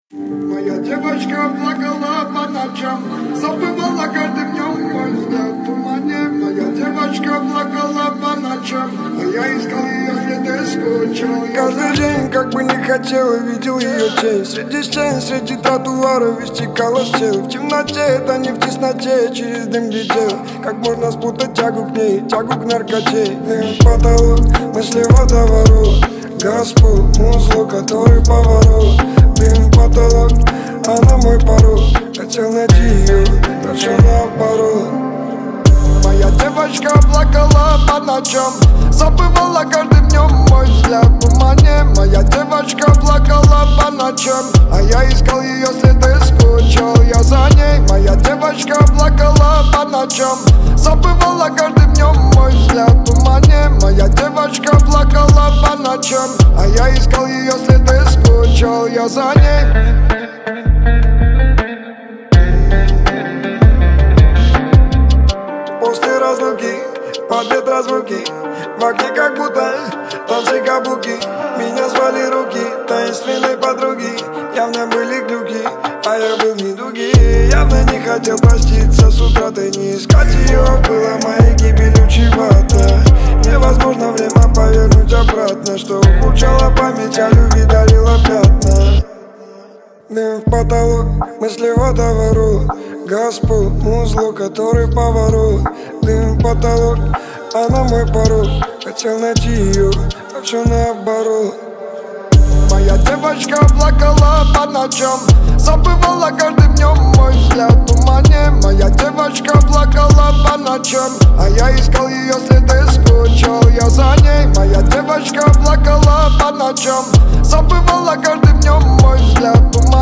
Моя девочка плакала по ночам, забывала каждым днем мой взгляд в тумане. Моя девочка плакала по ночам, а я искал ее следы, скучал. Каждый день, как бы не хотел, видел ее тень. Среди стен, среди тротуаров истекала стел. В темноте, да не в тесноте, через дым глядел. Как можно спутать тягу к ней, тягу к наркоте. Потолок, мысли водоворот, Господь, музло, который поворот. Дым, потолок, она мой порог. Хотел найти ее, но все наоборот. Моя девочка плакала по ночам, забывала каждым днем мой взгляд в тумане. Моя девочка плакала по ночам, а я искал ее следы, скучал я за ней. Моя девочка плакала по ночам, забывала каждым днем мой взгляд в тумане. Моя девочка плакала по ночам, а я искал ее следы, скучал я за ней. После разлуки, под ветра звуки, в окне как будто танцы каблуки. Меня звали руки таинственной подруги, явно были глюки, а я был в недуге. Явно не хотел проститься с утраты, не искать ее было моей гибелью чревато. Невозможно время повернуть обратно, что ухудшало память, а любви дарила пятна. Дым в потолок, мысли водоворот, Господь, музло, который поворот. Дым в потолок, она мой порог. Хотел найти ее, а все наоборот. Моя девочка плакала по ночам, забывала каждым днем мой взгляд в тумане. Моя девочка плакала по ночам, а я искал ее следы, скучал я за ней. Моя девочка плакала по ночам, забывала каждым днем мой взгляд в тумане.